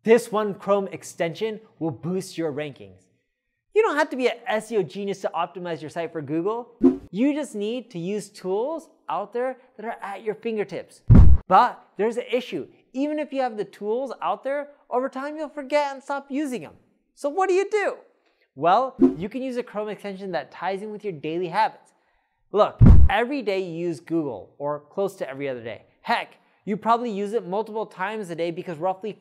This one Chrome extension will boost your rankings. You don't have to be an SEO genius to optimize your site for Google. You just need to use tools out there that are at your fingertips. But there's an issue. Even if you have the tools out there, over time you'll forget and stop using them. So what do? Well, you can use a Chrome extension that ties in with your daily habits. Look, every day you use Google, or close to every other day. Heck, you probably use it multiple times a day because roughly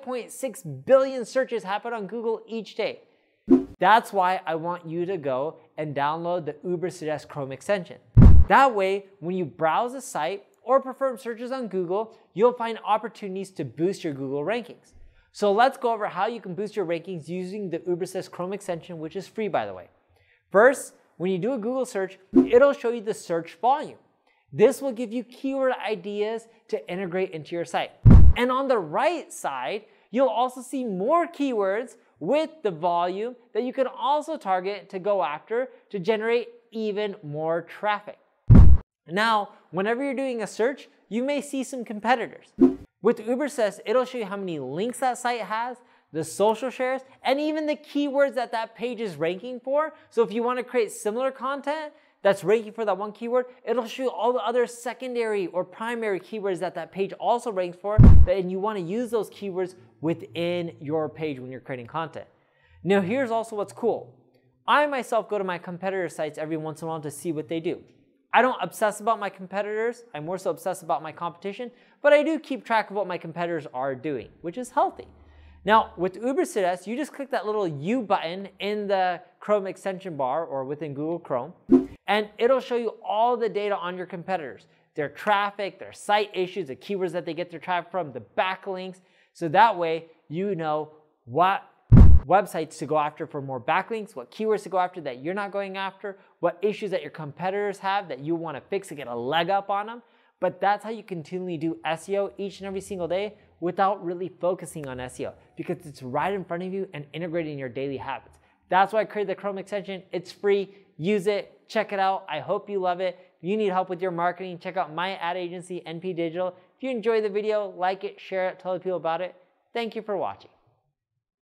5.6 billion searches happen on Google each day. That's why I want you to go and download the Ubersuggest Chrome extension. That way, when you browse a site or perform searches on Google, you'll find opportunities to boost your Google rankings. So let's go over how you can boost your rankings using the Ubersuggest Chrome extension, which is free, by the way. First, when you do a Google search, it'll show you the search volume. This will give you keyword ideas to integrate into your site. And on the right side, you'll also see more keywords with the volume that you can also target to go after to generate even more traffic. Now, whenever you're doing a search, you may see some competitors. With Ubersuggest, it'll show you how many links that site has, the social shares, and even the keywords that that page is ranking for. So if you want to create similar content that's ranking for that one keyword, it'll show you all the other secondary or primary keywords that that page also ranks for, and you want to use those keywords within your page when you're creating content. Now here's also what's cool. I myself go to my competitor sites every once in a while to see what they do. I don't obsess about my competitors, I'm more so obsessed about my competition, but I do keep track of what my competitors are doing, which is healthy. Now with Ubersuggest, you just click that little U button in the Chrome extension bar or within Google Chrome, and it'll show you all the data on your competitors, their traffic, their site issues, the keywords that they get their traffic from, the backlinks, so that way you know what websites to go after for more backlinks, what keywords to go after that you're not going after, what issues that your competitors have that you want to fix to get a leg up on them. But that's how you continually do SEO each and every single day without really focusing on SEO, because it's right in front of you and integrated in your daily habits. That's why I created the Chrome extension. It's free. Use it. Check it out. I hope you love it. If you need help with your marketing, check out my ad agency, NP Digital. If you enjoyed the video, like it, share it, tell other people about it. Thank you for watching.